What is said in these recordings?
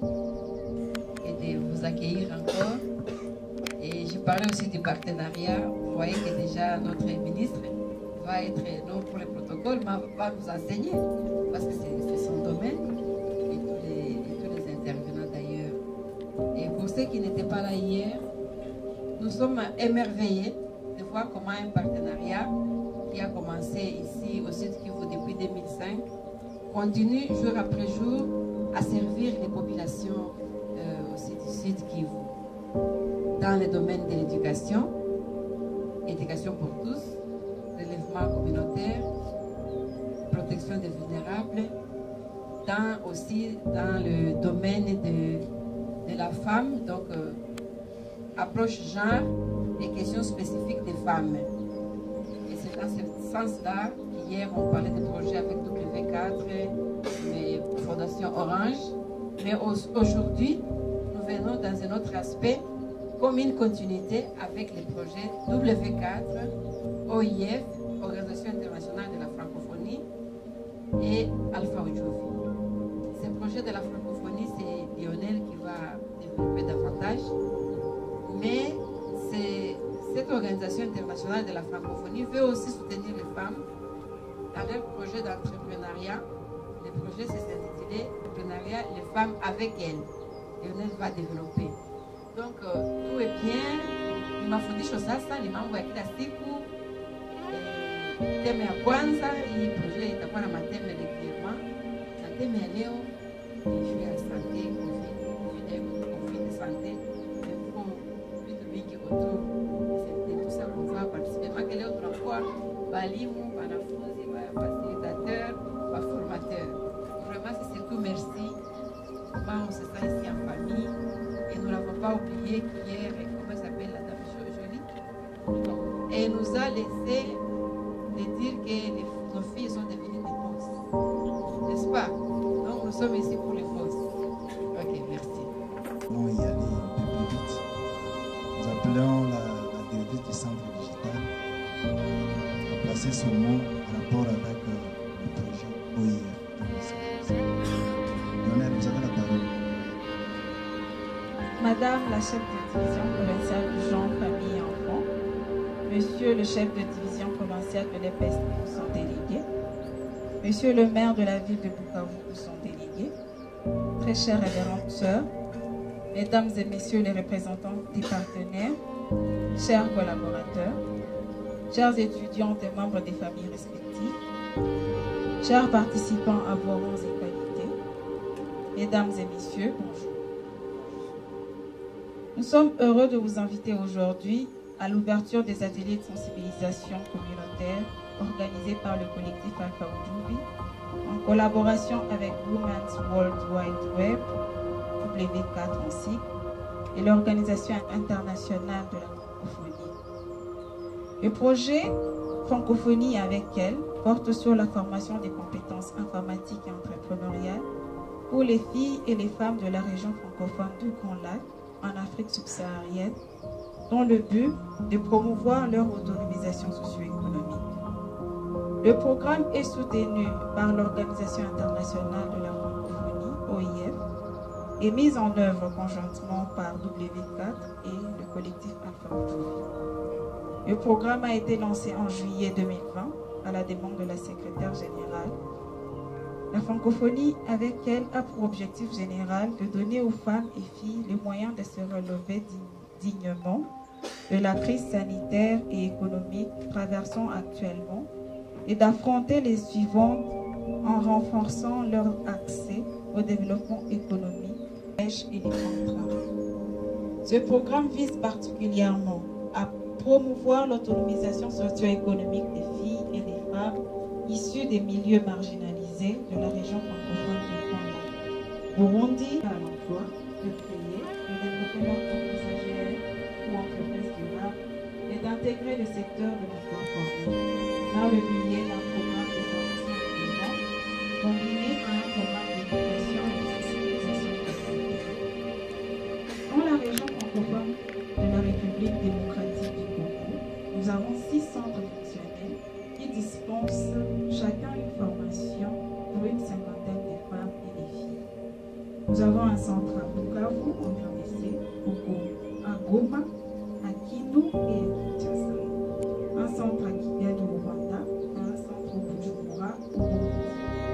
et de vous accueillir encore. Et je parlais aussi du partenariat. Vous voyez que déjà notre ministre va être, non pour le protocole, mais va nous enseigner, parce que c'est son domaine, et tous les intervenants d'ailleurs. Et pour ceux qui n'étaient pas là hier, nous sommes émerveillés de voir comment un partenariat qui a commencé ici au Sud Kivu depuis 2005 continue jour après jour à servir les populations aussi du Sud Kivu dans le domaine de l'éducation, éducation pour tous, relèvement communautaire, protection des vulnérables, aussi dans le domaine de la femme, donc approche genre et questions spécifiques des femmes. Et c'est dans ce sens-là qu'hier on parlait de projets avec W4, mais Fondation Orange, mais aujourd'hui nous venons dans un autre aspect comme une continuité avec les projets W4, OIF, Organisation internationale de la francophonie, et Alpha Ojovi. Ces projets de la francophonie, c'est Lionel qui va développer davantage, mais cette Organisation internationale de la francophonie veut aussi soutenir les femmes dans leur projet d'entrepreneuriat. Le projet s'est intitulé Entrepreneuriat, les femmes avec elles. Lionel va développer. Donc, tout est bien. Nimafundisho sasa ni mambo ya kila siku. Teme ya kwanza, hii projet itakuwa na mateme régulièrement. Na teme ya leo ni juu ya santé, COVID santé. Mais bon, vitu vingi autour. C'est tout ça qu'on va participer. Maka leo tunakuwa walimu, wanafunzi, facilitateurs, formateurs. Vraiment, c'est surtout merci. Comment on se sent ici en famille. Et nous n'avons pas oublié qu'hier, comment s'appelle la dame Jolie, elle nous a laissé de dire que nos filles sont devenues des bosses. N'est-ce pas? Donc nous sommes ici pour les bosses. Ok, merci. Nous y aller un peu plus vite. Nous appelons la directrice du centre digital à placer son mot en rapport avec le projet OIF. Lionel, vous avez la parole. Madame la chef de division provinciale du genre, famille et enfants, Monsieur le chef de division provinciale de l'EPS où sont délégués, Monsieur le maire de la ville de Bukavu où sont délégués, très chères révérentes sœurs, Mesdames et Messieurs les représentants des partenaires, chers collaborateurs, chers étudiants et membres des familles respectives, chers participants à vos rangs et qualités, Mesdames et Messieurs, bonjour. Nous sommes heureux de vous inviter aujourd'hui à l'ouverture des ateliers de sensibilisation communautaire organisés par le collectif Alpha Ojovi en collaboration avec Women's World Wide Web, W4 en sigle, et l'Organisation internationale de la francophonie. Le projet Francophonie avec elle porte sur la formation des compétences informatiques et entrepreneuriales pour les filles et les femmes de la région francophone du Grand Lac en Afrique subsaharienne, dans le but de promouvoir leur autonomisation socio-économique. Le programme est soutenu par l'Organisation internationale de la francophonie, OIF, et mis en œuvre conjointement par W4 et le collectif Alpha Ojovi. Le programme a été lancé en juillet 2020 à la demande de la secrétaire générale. La francophonie avec elle a pour objectif général de donner aux femmes et filles les moyens de se relever dignement de la crise sanitaire et économique traversant actuellement et d'affronter les suivantes en renforçant leur accès au développement économique et les contrats. Ce programme vise particulièrement à promouvoir l'autonomisation socio-économique des filles et des femmes issues des milieux marginalisés de la région francophone du Grand Lac. Burundi à l'emploi, de créer, de développer leur entreprise AGL ou entreprise durable et d'intégrer le secteur de l'emploi formel par le biais d'un programme de formation intégrant combiné à un programme d'éducation et de sensibilisation communautaire. Dans la région francophone de la République démocratique du Congo, nous avons 6 centres fonctionnels qui dispensent chacun une formation pour une cinquantaine de femmes et de filles. Nous avons un centre à Bukavu, en RDC, à Goma, à Kindu et à Kinshasa. Un centre à Kigali au Rwanda et un centre au Bujumbura au Burundi.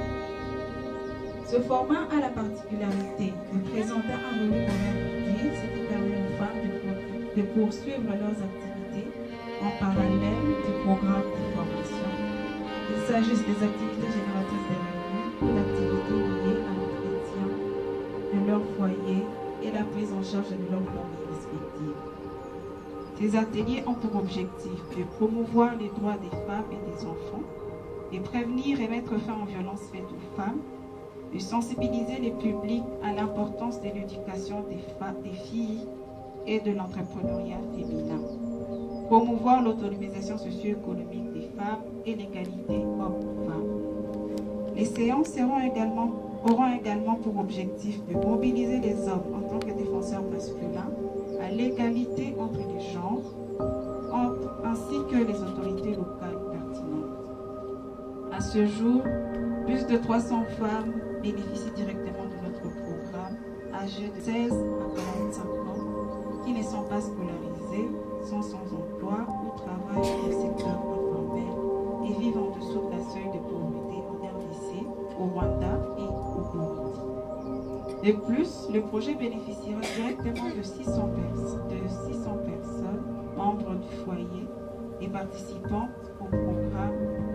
Ce format a la particularité de présenter un volume horaire réduit, ce qui permet aux femmes de poursuivre leurs activités en parallèle du programme de formation. Il s'agisse des activités génératrices de revenus ou d'activités liées à l'entretien de leur foyer et la prise en charge de leurs familles respectives. Ces ateliers ont pour objectif de promouvoir les droits des femmes et des enfants, de prévenir et mettre fin aux violences faites aux femmes, de sensibiliser les publics à l'importance de l'éducation des filles et de l'entrepreneuriat féminin, promouvoir l'autonomisation socio-économique des femmes et l'égalité hommes-femmes. Les séances auront également pour objectif de mobiliser les hommes en tant que défenseurs masculins à l'égalité entre les genres, ainsi que les autorités locales pertinentes. À ce jour, plus de 300 femmes bénéficient directement de notre programme, âgées de 16 à 45 ans, qui ne sont pas scolarisées, sont sans emploi ou travaillent dans le secteur informel et vivent en dessous de la seuil de pauvreté en RDC, au Rwanda et au Burundi. De plus, le projet bénéficiera directement de 600 personnes, membres du foyer et participantes au programme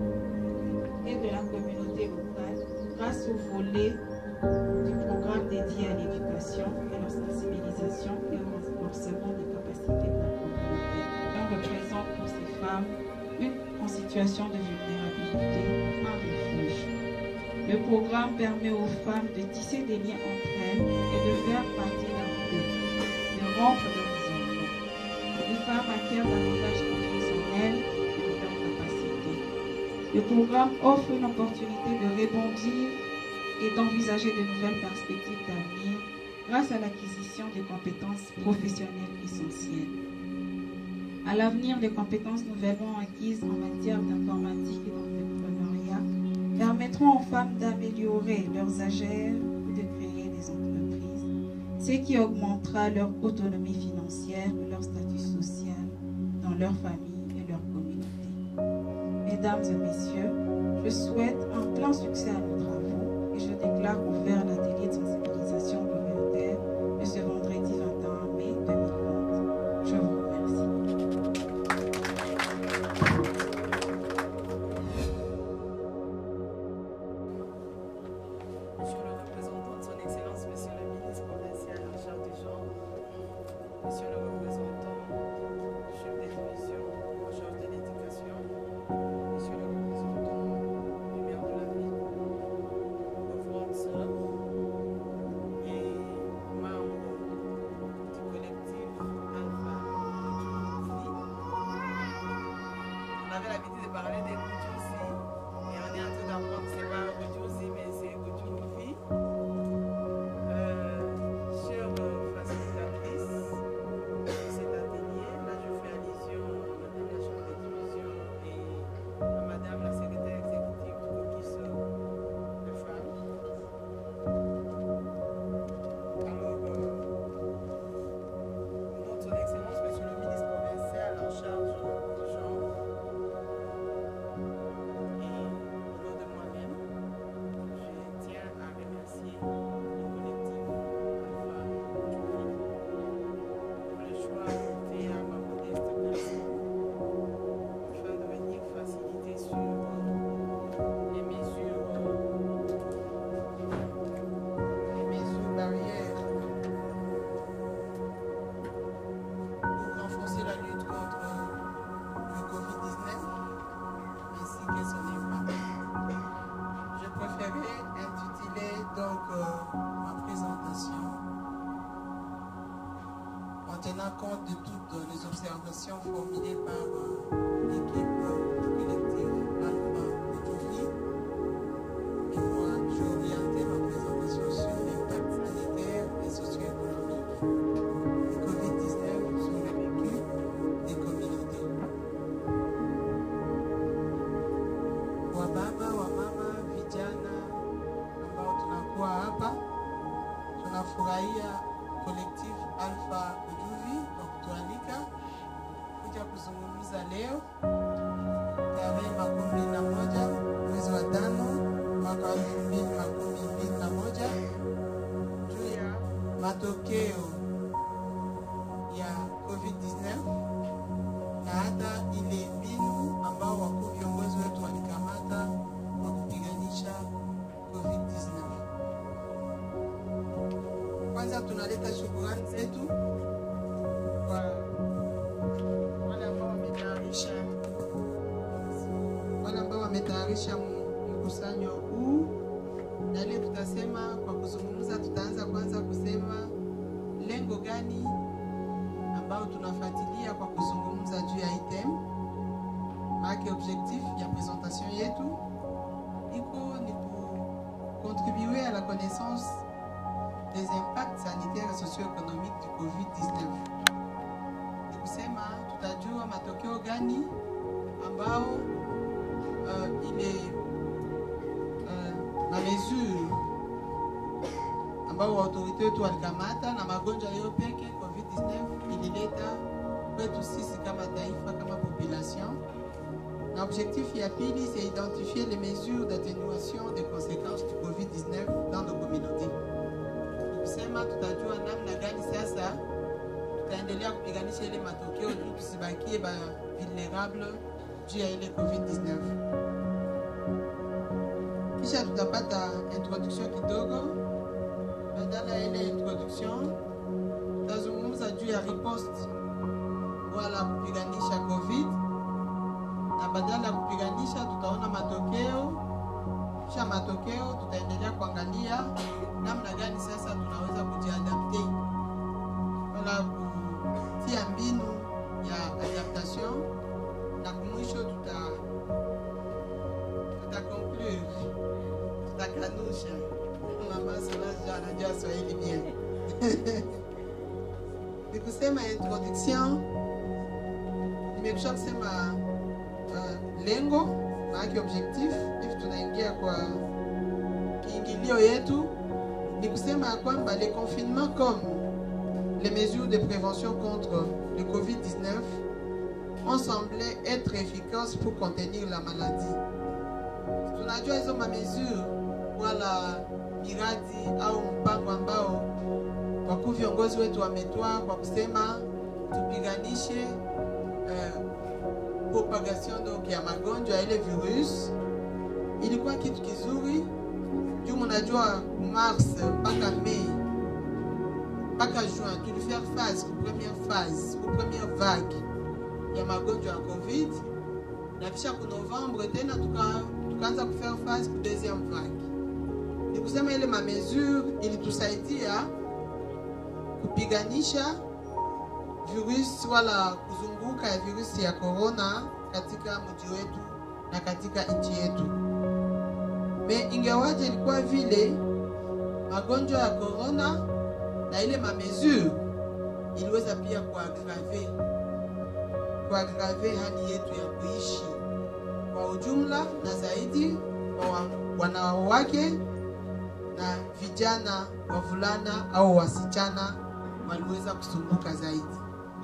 et de la communauté locale grâce au volet du programme dédié à l'éducation, à la sensibilisation et au renforcement des capacités de la communauté. On représente pour ces femmes une en situation de vulnérabilité, un refuge. Le programme permet aux femmes de tisser des liens entre elles et de faire partie d'un groupe, de rompre leurs enfants. Les femmes acquièrent davantage confiance en elles et en leurs capacités. Le programme offre une opportunité de rebondir et d'envisager de nouvelles perspectives d'avenir grâce à l'acquisition de compétences professionnelles essentielles. À l'avenir, les compétences nouvellement acquises en matière d'informatique et d'entrepreneuriat permettront aux femmes d'améliorer leurs AGR ou de créer des entreprises, ce qui augmentera leur autonomie financière et leur statut social dans leur famille et leur communauté. Mesdames et messieurs, je souhaite un plein succès à nos travaux et je déclare ouvert l'atelier de sensibilisation communautaire de ce vendredi 21 mai 2020. Je vous remercie. Monsieur le représentant de son Excellence, Monsieur le ministre provincial en charge du genre, Monsieur le représentant, chef des commissions en charge de l'éducation, Monsieur le représentant du maire de la ville, vos frères et sœurs et membres du collectif Alpha Koujouri. On avait l'habitude de parler des Koujouri et on est en train d'apprendre que ce n'est pas un Koujouri mais c'est Koujouri. Chère facilitatrice de cet atelier, là je fais allusion à Madame la chef de division et à Madame la secrétaire exécutive du caucus de femmes. Alors, au nom de son Excellence, Monsieur le ministre provincial en charge du genre, et au nom de moi-même, je tiens à remercier le collectif Alpha Koujouri pour le choix fait à ma modeste personne afin de venir faciliter sur les mesures barrières pour renforcer la lutte contre le Covid-19 ainsi que son impact. Je préférais intituler donc ma présentation en tenant compte de toutes les observations formulées par l'équipe collective Alpha Koujouri. Et moi, j'ai orienté ma présentation sur l'impact sanitaire et socio-économique du Covid-19 sur le vécu des communautés. Wababa, wamama, vijana ambao tunakuwa hapa, tunafurahia Collectif Alpha Ujuvi kwa kutualika kuja kuzungumza leo tarehe 11 mwezi wa 5 mwaka 2021 juu ya matokeo ya COVID-19 na hata ile mbinu ambao wakuu viongozi wetu walikamata kwa kupiganisha COVID-19. Kwanza tunaleta shukrani zetu kwa wale ambao wametayarisha mkusanyo huu, na ile tutasema kwa kuzungumza, tutaanza kwanza kusema lengo gani ambao tunafuatilia kwa kuzungumza juu ya item. Maana objectif ya presentation yetu iko ni contribuer à la connaissance des impacts sanitaires et socio-économiques du COVID-19. Ni kusema tutajua matokeo gani ambao ma mesure ambao autorite wetu walikamata na magonjwa leo peke COVID-19 ilileta kwetu sisi kama taifa, kama population. Na objectif ya pili, c'est identifier les mesures d'atténuation des conséquences du COVID-19 dans nos communautés. Kusema tutajua namna gani sasa tutaendelea kupiganisha ile matokeo juu tusibakie ba vulnerable juu ya ile COVID-19. Kisha tutapata introduction kidogo. Badala ya ile introduction tutazungumza juu ya riposte wala kupiganisha COVID, na badala ya kupiganisha tutaona matokeo. Kisha matokeo tutaendelea kuangalia namna gani sasa tunaweza kujiadapte wala kutia mbinu ya adaptation, na kumwisho tutaconclure, tutakanusha. Mama Solange anajua Swahili bien. Ni kusema introduction, nimekwisha kusema lengo, maana objectif, hivi tunaingia kwa kiingilio yetu. Ni kusema kwamba les confinements comme les mesures de prévention contre le COVID-19 ont semblé être efficaces pour contenir la maladie. Tunajua hizo ma mesure wala miradi au mpango ambao wakuu viongozi wetu wametoa kwa kusema tupiganishe propagation donc ya magonjwa ile virus, ilikuwa kitu kizuri. Juu mnajua mars mpaka Mei mpaka juin tulifaire phase ku première vague ya magonjwa ya COVID, na kisha ku novembre tena tukaanza kufaire phase ku deuxième vague. Ni kusema ile ma mesure ilitusaidia kupiganisha virus wala kuzunguka ya virusi ya corona katika mji wetu na katika nchi yetu. Ingawaje ilikuwa vile magonjwa ya corona na ile ma mesure iliweza pia kuagrave hali yetu ya kuishi kwa ujumla, na zaidi kwa wanawake na vijana, wavulana au wasichana waliweza kusumbuka zaidi.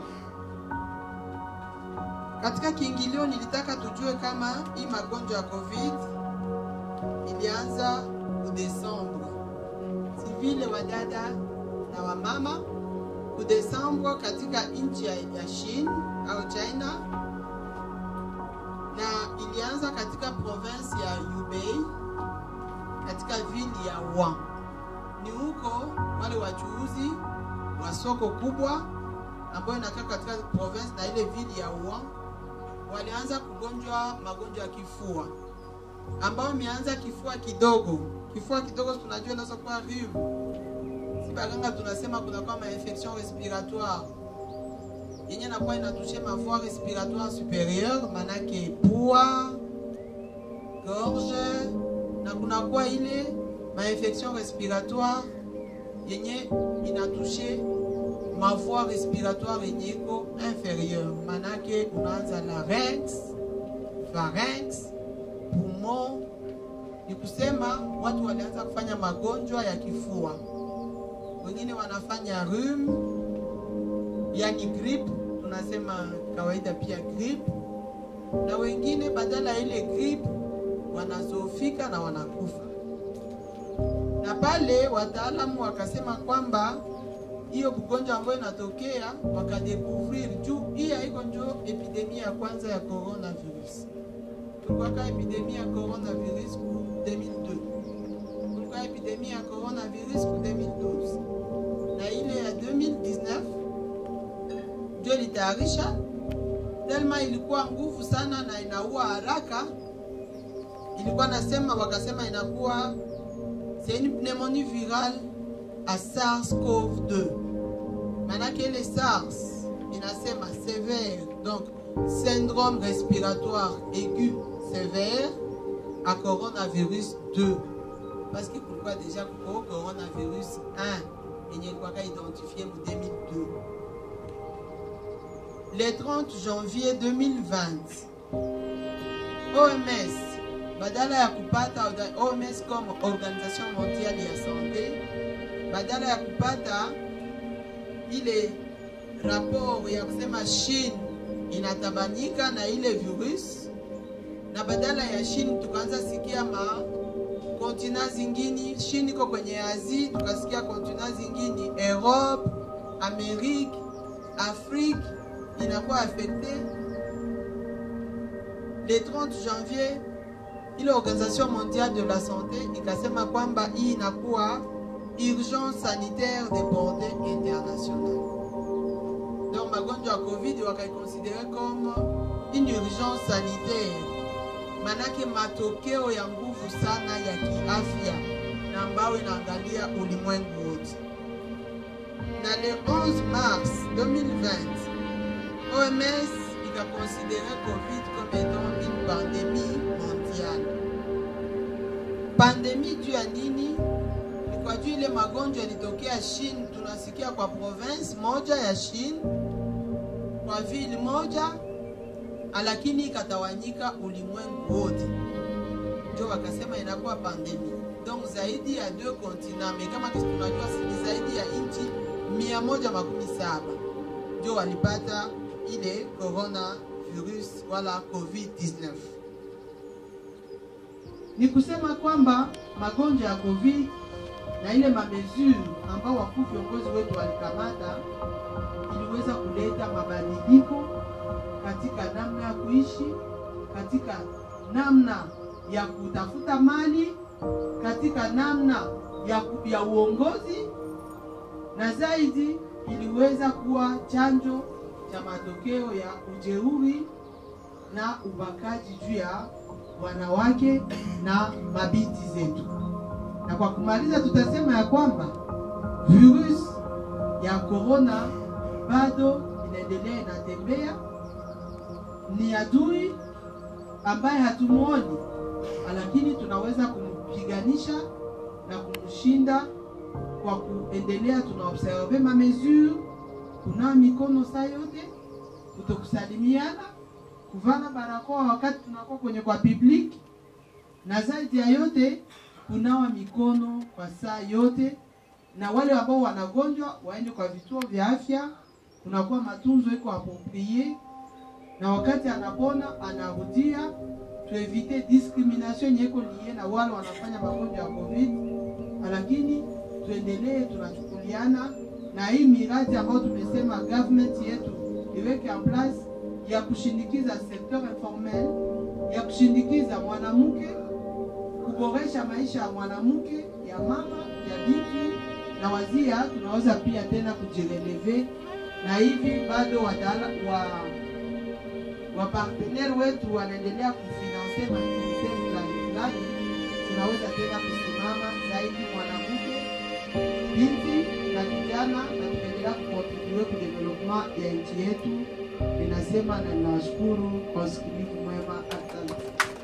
Katika kiingilio nilitaka tujue kama hii magonjwa ya COVID ilianza ku Desembre. Si vile wadada na wamama ku Desembre katika nchi ya China au China, na ilianza katika province ya Hubei katika vili ya Wuhan. Ni huko wale wachuuzi wa soko kubwa ambayo inakaa katika province na ile vili ya Wuhan walianza kugonjwa magonjwa ya kifua, ambao mianza kifua kidogo. Kifua kidogo tunajua inaweza kuwa rhume. Si baganga tunasema kuna kwa infection respiratoire yenye inakuwa inatushe ma voie respiratoire supérieure, manake pua, gorge, na kuna kwa ile ma infection respiratoire yenye inatushe ma voie respiratoire yenye iko inférieure, manake unaanza larynx, pharynx, poumon. Ni kusema watu walianza kufanya magonjwa ya kifua. wengine wanafanya rhume, yani grip, tunasema kawaida pia grip, na wengine badala ile grip wanazofika na wanakufa. Na pale wataalamu wakasema kwamba hiyo ugonjwa ambayo inatokea wakadekuvrir juu hii haiko njo epidemia ya kwanza ya coronavirus. Kulikuwa epidemia ya coronavirus ku 2002. Kulikuwa epidemia ya coronavirus ku 2012. Na ile ya 2019 ndio litayarisha telma, ilikuwa nguvu sana na inaua haraka. Ilikuwa nasema wakasema inakuwa c'est une pneumonie virale à SARS-CoV-2. Manake ile SARS inasema sévère, donc syndrome respiratoire aigu sévère à coronavirus 2. Parce que pourquoi déjà pour coronavirus 1 il n'y a pas identifié en 2002. Le 30 janvier 2020, OMS, badala ya kupata OMS comme Organisation Mondiale ya Santé, badala ya kupata ile rapport ya kusema Chine inatabanyika na ile virus, na badala ya Chine tukaanza sikia kontina zingine. Chine iko kwenye Asia, tukasikia kontina zingine Europe, Amerique, Afrique inakuwa affecté. Le 30 janvier ile Organisation Mondiale de la Santé ikasema kwamba hii inakuwa urgence sanitaire de portée internationale. Donc magonjwa ya COVID wakaiconsidere comme une urgence sanitaire, manake matokeo ya nguvu sana ya kiafya na ambayo inaangalia ulimwengu wote. Na le 11 mars 2020 OMS ikaconsidere COVID comme étant une pandémie mondiale. Pandémie juu ya nini? Kwa juu ile magonjwa yalitokea Chine, tunasikia kwa province moja ya Chine, kwa ville moja, lakini ikatawanyika ulimwengu wote. Ndio wakasema inakuwa pandemia. Donc zaidi ya 2 continents, kama tunajua si zaidi ya nchi 117 ndio walipata ile coronavirus wala COVID-19. Ni kusema kwamba magonjwa ya COVID na ile mamesure ambao wakuu viongozi wetu walikamata iliweza kuleta mabadiliko katika namna ya kuishi, katika namna ya kutafuta mali, katika namna ya uongozi, na zaidi iliweza kuwa chanjo cha matokeo ya ujeuri na ubakaji juu ya wanawake na mabinti zetu. Na kwa kumaliza tutasema ya kwamba virus ya corona bado inaendelea inatembea, ni adui ambaye hatumuoni, lakini tunaweza kumpiganisha na kumshinda kwa kuendelea tunaobserve ma mesure, kuna mikono saa yote, kutokusalimiana, kuvana barakoa wakati tunakuwa kwenye kwa public, na zaidi ya yote kunawa mikono kwa saa yote. Na wale ambao wanagonjwa waende kwa vituo vya afya, kunakuwa matunzo iko approprié, na wakati anapona anarudia. Tuevite discrimination yeko liye na wale wanafanya magonjwa ya COVID, lakini tuendelee tunachukuliana na hii miradi ambayo tumesema government yetu iweke en place ya kushindikiza secteur informel, ya kushindikiza mwanamke, kuboresha maisha ya mwanamke, ya mama, ya binti na wazia. Tunaweza pia tena kujireleve, na hivi bado wa partenaire wetu wanaendelea kufinanse maaktivite fulani, tunaweza tena kusimama zaidi mwanamke, binti na kijana, na tunaendelea kukontribue ku development ya nchi yetu. Ninasema na ninashukuru kwa usikilivu mwema. Asante.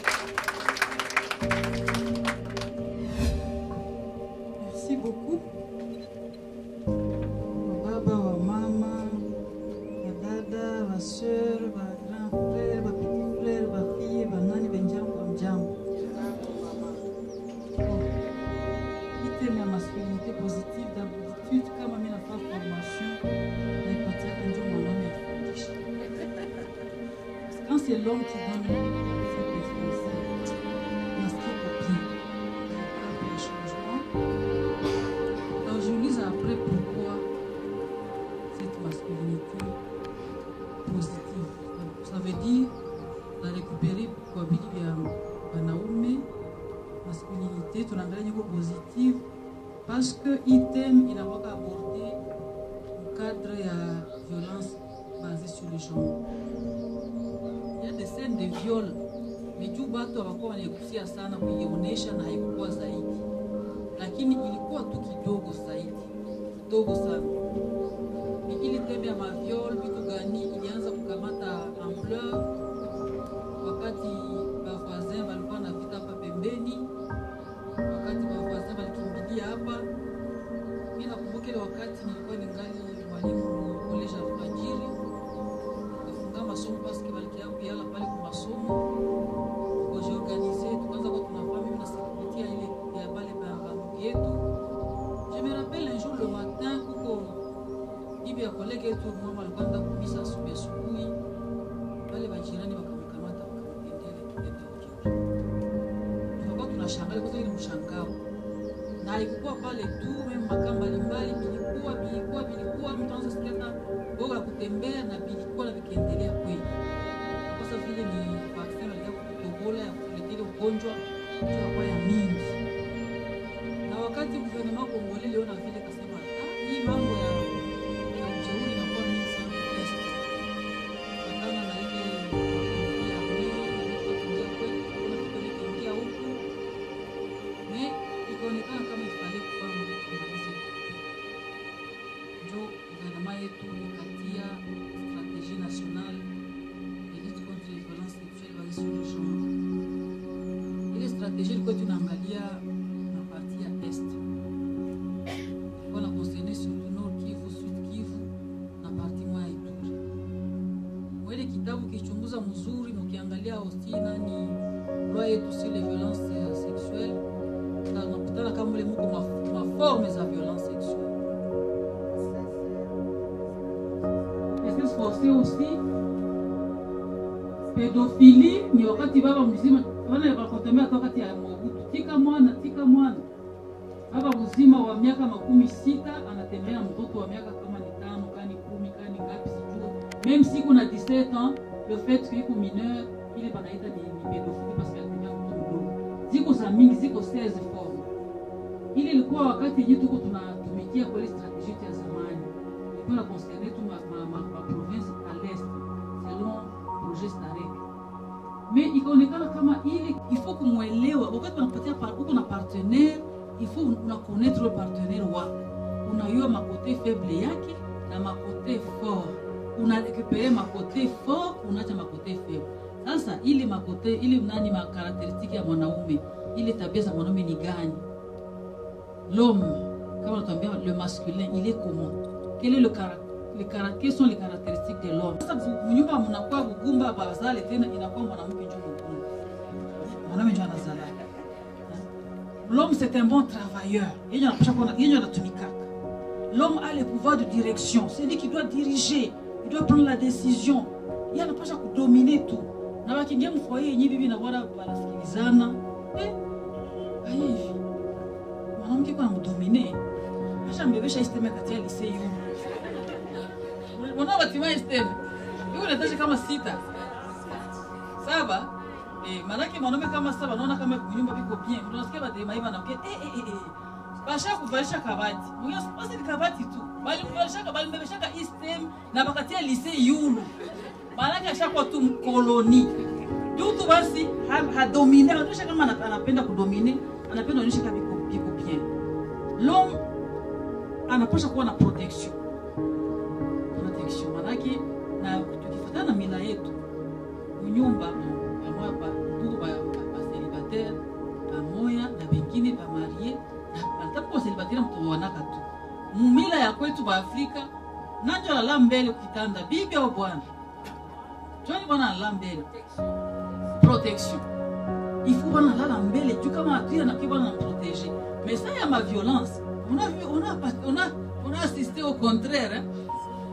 Merci beaucoup. Baba, wa mama, dada, wa sœur, wa grand frère, wa petit frère, wa fille, wa nani benjambo wa mjambo. Ite na masculinité positive d'habitude l'homme qui donne cette influence m'inscrit au pied. Il y a un changement. Alors je lis après pourquoi cette masculinité positive. Ça veut dire la récupérer pour wanaume masculinité tunaangalia nyiko positive parce que item inawaka aborder le cadre ya violence basée sur le genre. Il y a des scènes de viol mais juu watu hawakuwa wanaigusia sana kuionyesha na haikuwa zaidi, lakini ilikuwa tu kidogo zaidi, kidogo sana. Ili teme ya maviol vitu gani ilianza kukamata ampleur wakati bavoisin walikuwa na vita hapa pembeni, wakati bavoisin walikimbilia hapa. Mimi nakumbuka ile wakati nilikuwa ningali mwalimu college Alfajiri, tukafunga masomo paske walikia kuyala pale kwa masomo, tukajiorganize, tukaanza kwa tunafanya mimi na security ile ya pale ba yetu. Je me rappelle un jour le matin kuko hivi ya kolege yetu mama alikuwa anaenda kumisa asubuhi, wale majirani wakamkamata wakamtendea kitendo hicho. Tulikuwa tunashangaa kwa sababu ni mshangao. Na haikuwa pale tu, mimi makamba mbalimbali bilikuwa mtu anaweza sikia boga kutembea na bilikuwa na vikiendelea kweli. Kwa sababu vile ni vaccine ya kutobola ya kuletea ugonjwa kwa ya mingi. Na wakati gouvernement Congolais leo na vile kasema hii mambo ya ujeuri inakuwa mingi sana test. Kutana na ile ya kuingia kwetu kuna kitu kinaingia huku. Mais ikaonekana kama ifanye kufanya kumaliza. Ndio gouvernement yetu ikatia stratégie nationale de lutte contre les violences sexuelles basées sur le genre. Ile stratégie ilikuwa tunaangalia na partie ya est. Ilikuwa na concerner surtout Nord Kivu, Sud Kivu na partie moja ya Ituri. Mwele kitabu kichunguza mzuri na ukiangalia aussi nani loi yetu sur les violences sexuelles, tunakutana kama vile mko ma forme za violence sexuelle. Est-ce forcé aussi pédophilie ni wakati baba mzima wana wakatembea wakati ya Mobutu tika mwana baba mzima wa miaka 60 anatembea mtoto wa miaka kama ni 5 kani 10 kani ngapi sijui, même si kuna 17 ans le fait que iko mineur ile banaita ni pédophilie parce qu'elle tembea mtoto mdogo. Ziko za mingi, ziko 16 forme. Ile ilikuwa wakati yetu tuko tunatumikia kwa ile strategie ya zamani. Ilikuwa na concerner tu ma province à l'est selon projet Starek. Mais ikaonekana kama ile il faut kumuelewa wakati unapatia uko na partenaire, il faut una connaître le partenaire wako. Unajua makote faible yake na makote fort. Una récupérer makote fort, unaacha makote faible. Sasa ile makote ile nani ma caractéristique ya mwanaume, ile tabia za mwanaume ni gani? L'homme, comme on t'ambia le masculin, il est comment? Quel est le caractère? Quelles sont les caractéristiques de l'homme? Sasa mnyumba mnakuwa bugumba bazale tena inakuwa mwanamke njoo mkuu. Mwanaume njoo anazala. L'homme c'est un bon travailleur. Yeye anapaswa kuwa yeye anatumika. L'homme a le pouvoir de direction, c'est lui qui doit diriger, il doit prendre la décision. Yeye anapaswa kudominer tout. Na wakiingia mfoye yenyewe bibi na bwana wanasikilizana. Hivi. Mwanamke kwa mdomine. Acha mbebesha isteme katia lycée hiyo. Mwana watima isteme. Hiyo inatosha kama 6. 7. Manake mwanaume kama 7 naona kama nyumba biko bien. Unasikia badema hivi na basha kuvalisha kabati. Mwenye basi ni kabati tu. Bali kuvalisha kabali mbebesha ka isteme na bakatia lycée yulu. Manake ashakuwa tu mkoloni. Dutu basi hadomine, anatosha kama anapenda kudomine, anapenda onyesha kama biko bien. L'homme anapaswa kuwa na protection. Protection manake na tukifuatana mila yetu. Nyumba kama hapa ndugu ba célibataire, pamoja na wengine ba marié, na hata célibataire mtu wanaka tu. Mila ya kwetu ba Afrika, nanjo la mbele ukitanda bibi au bwana. Johnny bwana la mbele. Protection. Il faut bwana la mbele tu kama atia na kiba na protéger. Mais ça y a ma violence. On a assisté au contraire. Hein?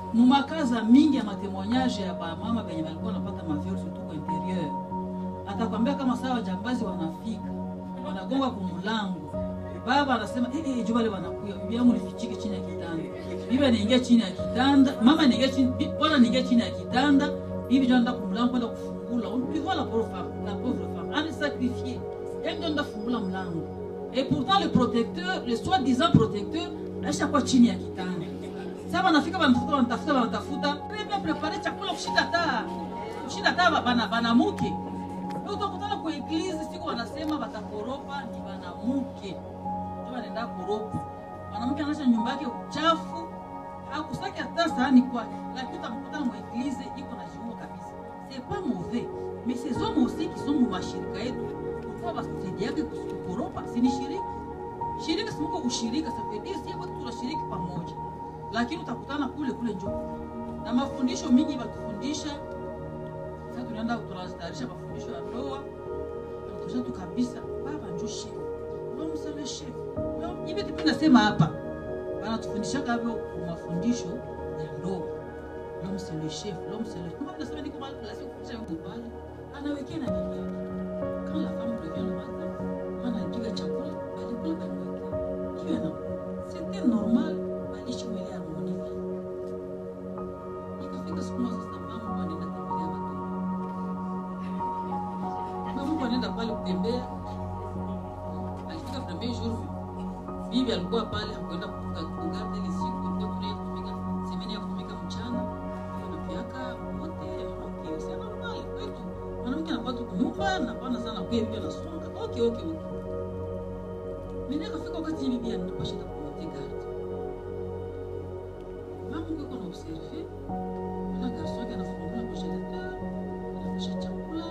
mumakaza mingi ya matemoignage ya mama benye walikuwa wanapata maviol surtout kwa interieur. Atakwambia kama saa wajambazi wanafika, wanagonga kumulango. Baba anasema juu wale wanakuya, bibi yangu nifichike chini ya kitanda. Bibi anaingia chini ya kitanda, mama anaingia chini, bwana anaingia chini ya kitanda, bibi ndio anaenda kumulango kwenda kufungula. Tu vois la pauvre femme, elle est sacrifiée. Elle ndio anaenda kufungula mlango. Et pourtant le protecteur, le soi-disant protecteur, ashakuwa chini ya kitanda. Sasa wanafika wanatafuta, prepare prepare chakula kushinda taa banamuke. Ndio utakutana kwa eglise siku wanasema watakoropa ni banamuke. Ndio wanaenda koropa. Mwanamke anaacha nyumba yake uchafu, hakusaki hata sahani kwake. Lakini utamkuta kwa eglise iko na jiua kabisa. C'est pas mauvais, mais ces hommes aussi qui sont mashirika yetu, kwa basaidia yake kukoropa, si ni shirika. Shirika si mko ushirika, safari si kwa tunashiriki pamoja. Lakini utakutana kule njoo. Na mafundisho mingi watufundisha. Sasa tunaenda tunazitarisha mafundisho ya ndoa. Tunatosha tu kabisa baba njoo chef. L'homme c'est le chef. Hivi tunasema hapa. Wanatufundisha kabla mafundisho ya ndoa. L'homme c'est le chef, l'homme c'est le. Comment tunasema ni kama la siku ya kubali. Anawekea na bibi. Quand la femme revient le matin, anapiga chakula, alikula kanweke. Hiyo na c'était normal. Alichomele harmonie. Ikafika siku moja sasa mama anaenda kutembea watoto. Mama anaenda pale kutembea. Alifika premier jour. Bibi alikuwa pale hakwenda kugarde ile siku ilikuwa tunatumika semeni ya kutumika mchana. Na piaka wote okay, c'est normal kwetu. Mwanamke anapata kunyumba na bana sana kwa bibi anasonga. Okay. Mimi nikafika wakati bibi anapasha kutenga. Mama mko na observer, na garçon qui a fondé la congélateur, il a fait chakula.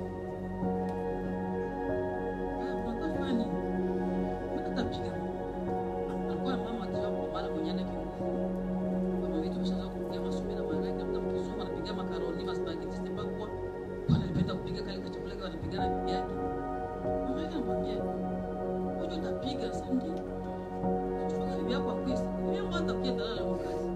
Pata fani. Mata piga. Alikuwa mama akiwa kwa mara mwenyewe kidogo. Mama wetu mshaanza kupiga masumbi na maraka, mtamkizuma anapiga makaroni, spaghetti, c'est pas quoi. Kwa anapenda kupiga kale chakula kwa anapiga na bibi yake. Mama yake anamwambia, "Wewe utapiga sandi." Tufunga bibi yako kwa kwesi. Wewe hata pia dalala wakati.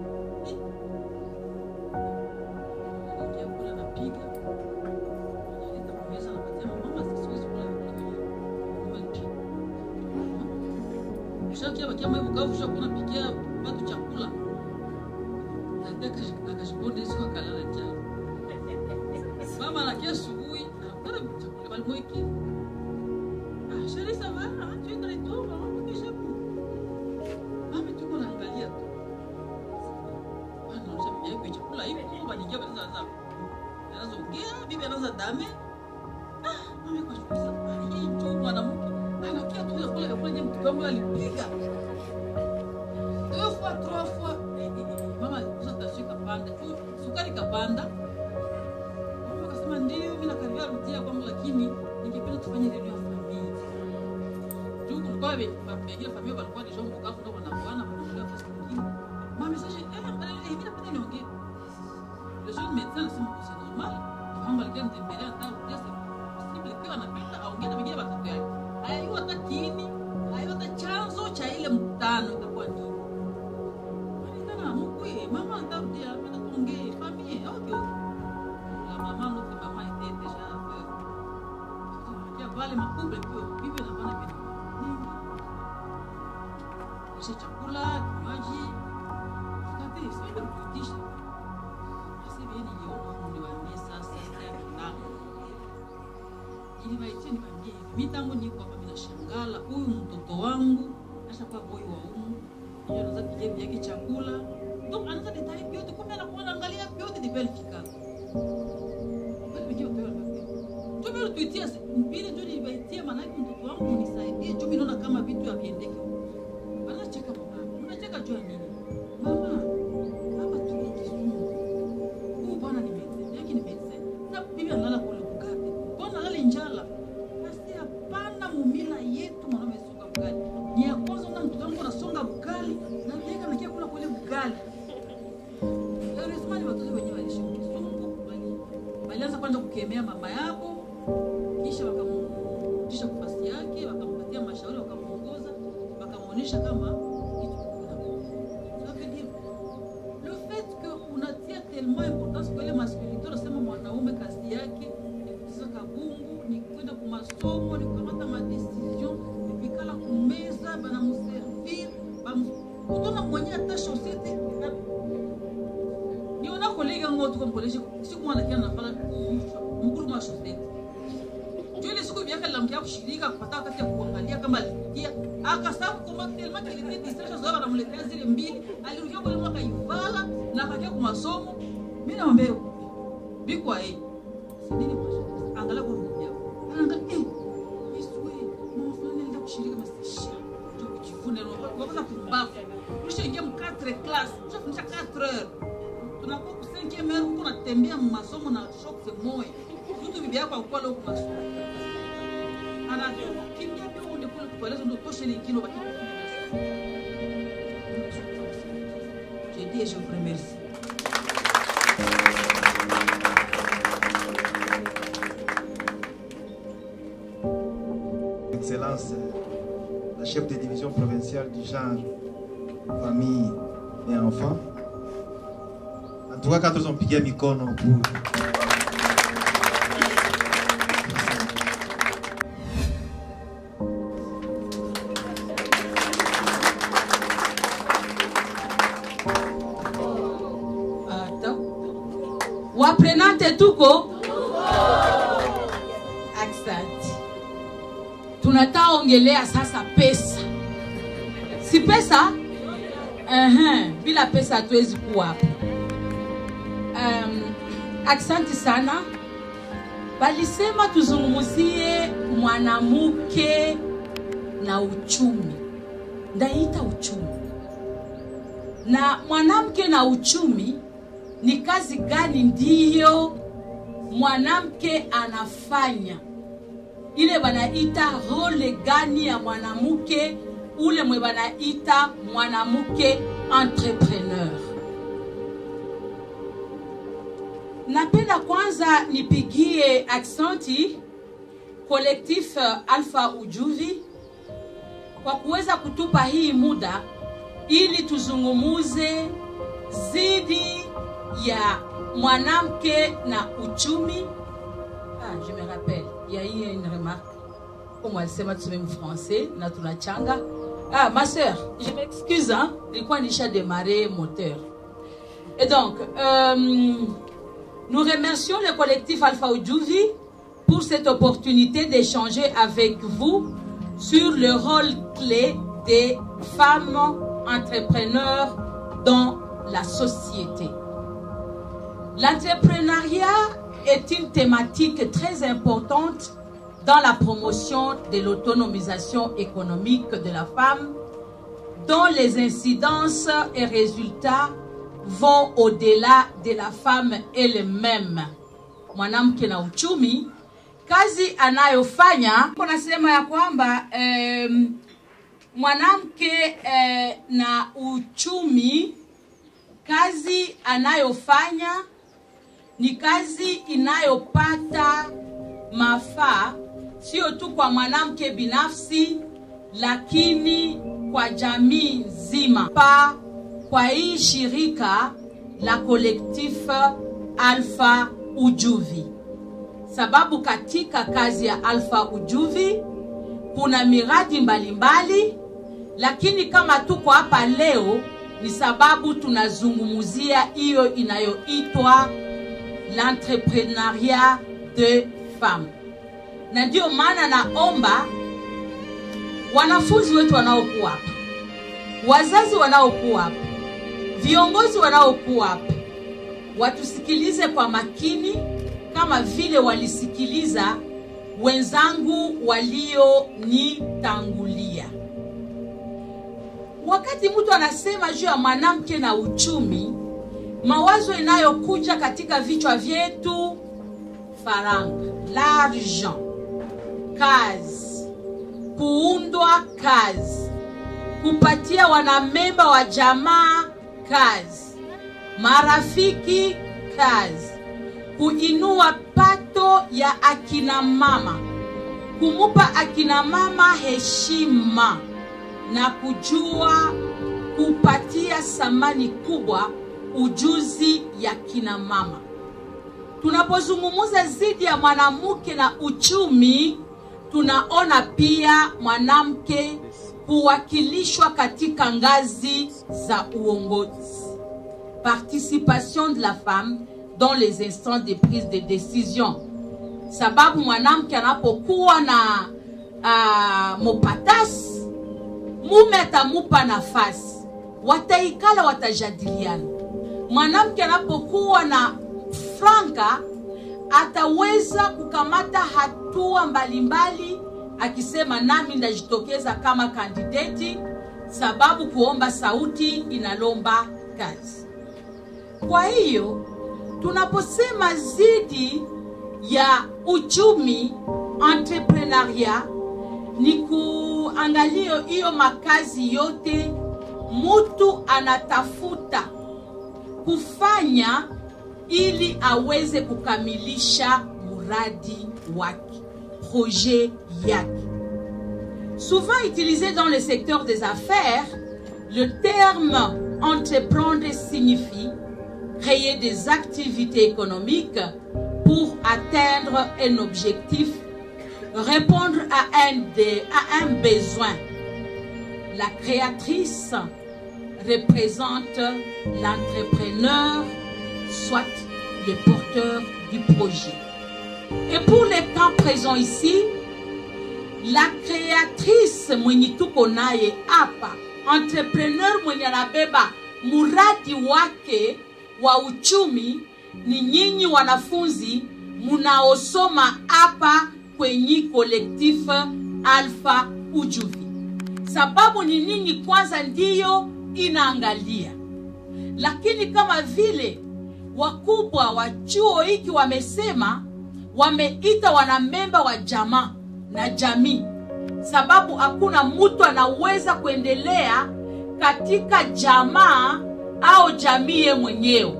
Kia mwe bukavu sha kuna pikia watu chakula. Nataka akashibonde sio kalala njaa. Mama anakia asubuhi, anapata chakula bali mweki. Chérie ça va? Tu es très tôt, maman, déjà. Mama tuko naangalia tu. Bwana unasema bibi chakula hivi kwa nikia banaanza sana. Anaanza ongea, bibi anaanza dame. Mama kwa shughuli hii tu mwanamke. Anakia tu kule kwenye mtu wangu alipiga. 2 fois 3 fois mama sasa kapanda sukari kapanda. Mama akasema ndio mimi nakaribia rudia kwangu, lakini ningependa tufanye reunion ya familia. Ndio kwa hiyo familia walikuwa ndio mkafu ndio wanakuana wanaongea kwa siku nyingine. Mama sasa hivi napenda niongee. Le jeune médecin c'est normal. Mama alikuwa anatembelea hata rudia possible kwa anapenda aongee na wengine watoto yake. Hayo hata kini, hayo hata chanzo cha ile mkutano itakuwa nini? Maman atarudia hapa tuongee familia. Okay. La maman notre maman était déjà aveugle. Kia wale makubwa kwa bibi na bana bibi. Kisha chakula, kinywaji. Kati sasa kutisha. Sasa bien niliona niwaambie sasa na. Ili niwaambie hivi. Mimi tangu niko hapa bila shangala, huyu mtoto wangu ashakuwa boy wa umu. Yeye anaanza kujibu yake chakula. Donc anaanza detail yote, kumbe anakuwa anaangalia yote ni verification. Wewe ndio wewe tuitia mbili ndio nibaitia, maana mtoto wangu unisaidie juu mimi naona kama vitu haviendeki. Anacheka baba. Unacheka juu nini? Mama, hapa tu Kisumu. Huyu bwana ni mzee. Yake ni mzee. Na bibi analala kule Bugabe. Bwana analala njala. Basi hapana mumila yetu mwanaume songa bugali. Ni ya kwanza na mtoto wangu anasonga bugali na yeye anakia kula kule bugali. Heureusement watoto wenyewe walishinda Kisumu. Walianza kwanza kukemea mama yako. Kisha wakamrudisha kwa nafasi yake, wakampatia mashauri, wakamuongoza, wakamuonesha kama kitu kuna. Ça veut dire le fait que comme collège siku mwana kia nafanya mkuru mwa shofeti. Jule siku vyaka lamkia kushirika kupata wakati ya kuangalia kama alirudia akasabu kwa telema kilite distraction zao wanamletea zile mbili alirudia kwa mwaka ivala na akakia kwa masomo. Mimi naomba bikwa sidini kwa angalia kwa rudia angalia iswe mfano ndio kushirika masisha ndio kujifuna wakati kumbafu kisha ingia mu 4 class tunafundisha 4 heures tunakuwa ku 5e heure huko natembea masomo na shock c'est moi mtu bibi yako alikuwa leo kwa masomo anajua kimbia ndio ndio kwa leo ndio tosha ile kilo baki je dis et je vous remercie. Excellence, la chef de division provinciale du genre, famille et enfants. En tout cas, quand ils ont piqué mikono pour... Waprenante tuko? Asante. Tunataongelea sasa pesa. Si pesa? Bila pesa hatuwezi kuwa hapa. Asante sana. Balisema tuzungumzie mwanamke na uchumi. Ndaita uchumi. Na mwanamke na uchumi ni kazi gani ndiyo mwanamke anafanya? Ile wanaita role gani ya mwanamke, ule mwe wanaita mwanamke entrepreneur. Napenda kwanza nipigie aksanti collectif Alpha Ujuvi kwa kuweza kutupa hii muda ili tuzungumuze zidi ya mwanamke na uchumi. Je me rappelle, il y a eu une remarque. Comme elle sait, tu même français, na tunachanga. Ma soeur, je m'excuse, hein. Ilikuwa nisha démarrer moteur. Et donc, nous remercions le collectif Alpha Ujuvi pour cette opportunité d'échanger avec vous sur le rôle clé des femmes entrepreneurs dans la société. L'entrepreneuriat est une thématique très importante dans la promotion de l'autonomisation économique de la femme, dont les incidences et résultats vont au-delà de la femme elle-même. Mwanamke na uchumi, kazi anayofanya, kunasema ya kwamba mwanamke na uchumi, kazi anayofanya ni kazi inayopata mafaa sio tu kwa mwanamke binafsi, lakini kwa jamii nzima. Kwa hii shirika la collectif Alpha Ujuvi, sababu katika kazi ya Alpha Ujuvi kuna miradi mbalimbali, lakini kama tuko hapa leo ni sababu tunazungumzia hiyo inayoitwa l'entrepreneuriat de femmes. Na ndio maana naomba wanafunzi wetu wanaokuwa hapa, wazazi wanaokuwa hapa, viongozi wanaokuwa hapa, watusikilize kwa makini kama vile walisikiliza wenzangu walionitangulia. Wakati mtu anasema juu ya mwanamke na uchumi, mawazo inayokuja katika vichwa vyetu: faranga, l'argent, kazi, kuundwa kazi, kupatia wanamemba wa jamaa kazi, marafiki kazi, kuinua pato ya akina mama, kumupa akina mama heshima na kujua kupatia samani kubwa ujuzi ya kina mama. Tunapozungumza zidi ya mwanamke na uchumi, tunaona pia mwanamke kuwakilishwa katika ngazi za uongozi. Participation de la femme dans les instants de prise de décision. Sababu mwanamke anapokuwa na mopatasi, mume atamupa nafasi, wataikala, watajadiliana. Mwanamke anapokuwa na franka, ataweza kukamata hatua mbalimbali, akisema nami ndajitokeza kama kandidati, sababu kuomba sauti inalomba kazi. Kwa hiyo tunaposema zidi ya uchumi entrepreneuria, ni kuangalia hiyo makazi yote mtu anatafuta kufanya ili aweze kukamilisha muradi wake, projet yake. Souvent utilisé dans le secteur des affaires, le terme entreprendre signifie créer des activités économiques pour atteindre un objectif, répondre à un besoin. La créatrice représente l'entrepreneur, soit le porteur du projet. Et pour les cas présents ici, la créatrice mwenye tuko naye hapa, entrepreneur mwenye anabeba muradi wake wa uchumi, ni nyinyi wanafunzi munaosoma hapa kwenye collectif Alpha Ujuvi. Sababu ni nini? Kwanza ndiyo inaangalia. Lakini kama vile wakubwa wa chuo hiki wamesema, wameita wanamemba wa jamaa na jamii, sababu hakuna mtu anaweza kuendelea katika jamaa au jamii mwenyewe.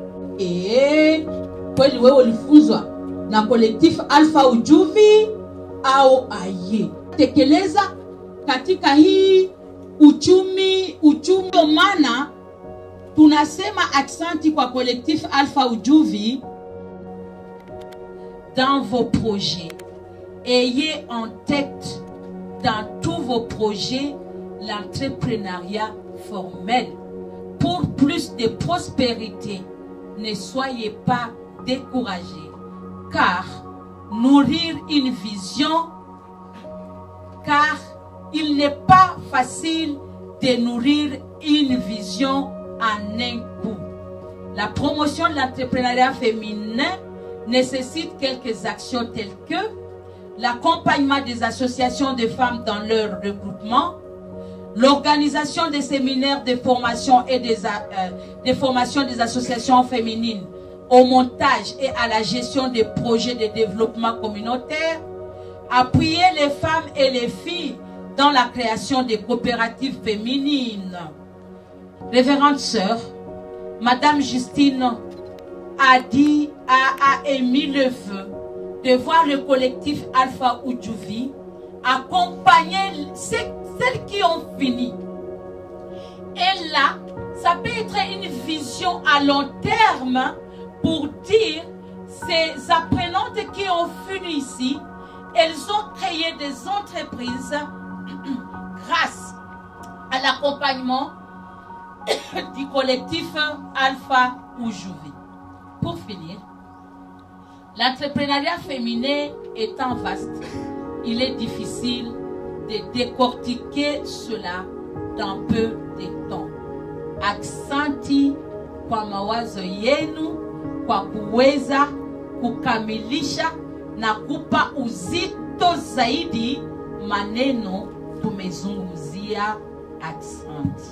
Kweli wewe ulifunzwa na collectif Alpha Ujuvi au aye? Tekeleza katika hii uchumi. Maana tunasema aksanti kwa collectif Alpha Ujuvi. Dans vos projets, ayez en tête dans tous vos projets l'entrepreneuriat formel. Pour plus de prospérité, ne soyez pas découragés, car nourrir une vision, car il n'est pas facile de nourrir une vision en un coup. La promotion de l'entrepreneuriat féminin nécessite quelques actions telles que l'accompagnement des associations de femmes dans leur regroupement, l'organisation des séminaires de formation et des formations des associations féminines au montage et à la gestion des projets de développement communautaire, appuyer les femmes et les filles dans la création des coopératives féminines. Révérende sœur, Madame Justine a émis le vœu de voir le collectif Alpha Ujuvi accompagner celles qui ont fini. Et là, ça peut être une vision à long terme pour dire ces apprenantes qui ont fini ici, elles ont créé des entreprises grâce à l'accompagnement du collectif Alpha Ujuvi. Pour finir, l'entrepreneuriat féminin étant vaste, il est difficile de décortiquer cela dans peu de temps. Aksanti kwa mawazo yenu kwa kuweza kukamilisha na kupa uzito zaidi maneno tumezungumzia. Aksanti.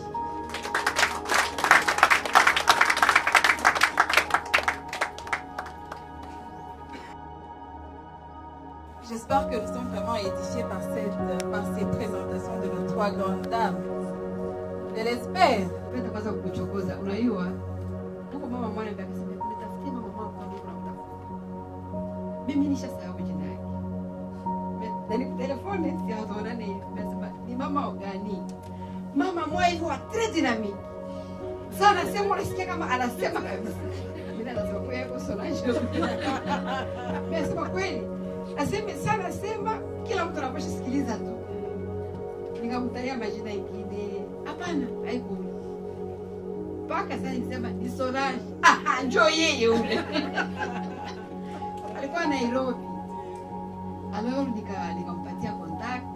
J'espère que nous sommes vraiment édifiés par ces présentations de nos trois grandes dames. Je l'espère. Unajua huko mama mwana ndiye akasema nitafutie mama mama kwa nini unamtafuta. Mimi nishasahau jina yake. Ndani telefoni siaona nasema ni mama gani? Mama mwai huwa très dynamique. Sana sema unasikia kama anasema kabisa. Mimi nasema kwa yako Solange. Nasema kweli. Nasema kila mtu anapaswa sikiliza tu. Nikamtaja majina mengine. Hapana, haiko. mpaka sasa nisema ni Solange. Njoo yeye ule. Alikuwa Nairobi. Alors nikampatia contact,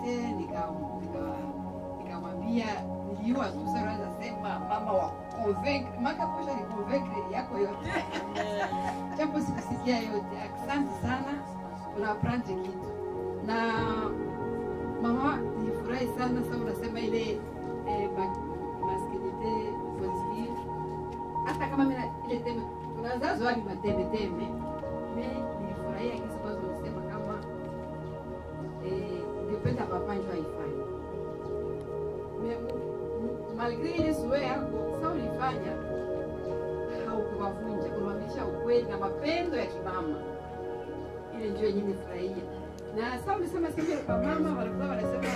nikamwambia niliua tu sasa naweza sema mama wa convaincre, maka posha ni convaincre yako yote. Japo sikusikia yote. Asante sana. Unaprendre kitu. Na mama nilifurahi sana sasa unasema ile masculinité positive. Hata kama mimi ile teme tunaanza wapi mateme teme. Mimi nilifurahia kitu kwa sababu unasema kama ningependa papa ndio aifanye. Malgré ile suwe yako sasa ulifanya haukuvunja, kuonyesha ukweli na mapendo ya kimama. Ile ndio yenyewe nifurahia. Na sasa ulisema sisi kwa mama walikuwa wanasema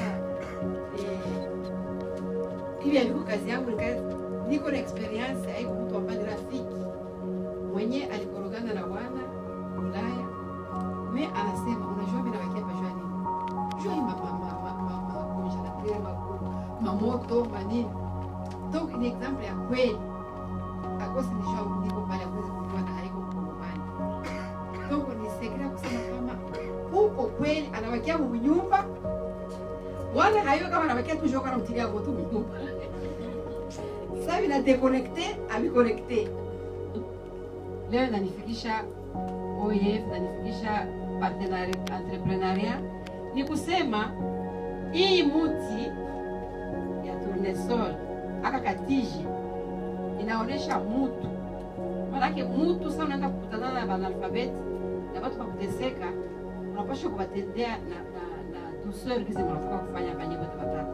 hivi alikuwa kazi yangu niko na experience haiko mtu ambaye ni rafiki mwenye alikorogana na wana Ulaya. Mimi anasema unajua mimi nawakia pa jua nini? Jua mama congélateur mamoto manini. Donc ni exemple ya kweli. Akosi ni jua niko pale kwa na haiko kumbani. Donc ni secret kusema kama huko kweli anawakia mnyumba wala hayo kama anawakia tu joka na mtilia moto mnyumba. Sasa vina déconnecté amiconnecté. Leo nanifikisha OIF, nanifikisha entrepreneuria. Ni kusema hii muti ya tournesol aka katiji inaonesha mutu. Maanake mutu sasa unaenda kukutana na analfabeti na watu wakuteseka, unapaswa kuwatendea na douceur kizi mnafika kufanya banye wote watatu.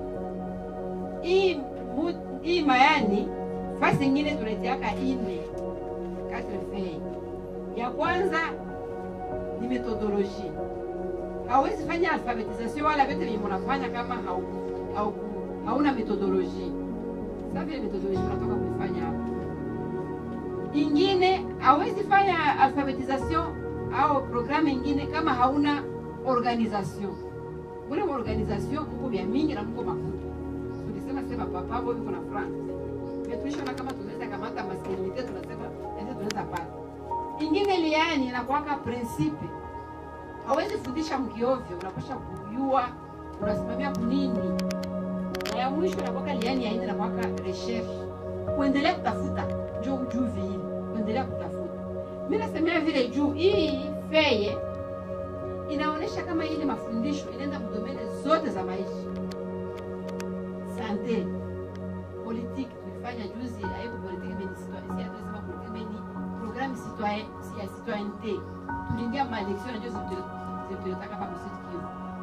Hii mayani fasi nyingine tunatiaka ine 4 fei. Ya kwanza ni metodoloji. Hawezi fanya alfabetisation wala vitu vyenye mnafanya kama hauna metodoloji. Sasa vile metodoloji tunatoka kufanya hapa. Ingine hawezi fanya alfabetisation au programme ingine kama hauna organisation. Mule organisation mko vya mingi na mko makuta. Tunasema papa hapo yuko na France. Tuishona kama tunaweza kamata masculinité tunasema ndio tunaweza pata. Ingine liani inakuwaka principe. Hawezi fundisha mkiovyo, unapasha kujua unasimamia kunini. Na ya mwisho inakuwaka liani ya na kuwaka recherche. Kuendelea kutafuta njoo ujuvi hili, kuendelea kutafuta. Mimi nasemea vile juu hii feye inaonesha kama ile mafundisho inaenda kudomene zote za maisha. Santé, politique, tulifanya juzi haiko politique mais citoyen, si tunasema politique mais ni programme citoyen, si ya citoyenneté. Tuliingia ma election na juzi tulitaka hapa msikivu.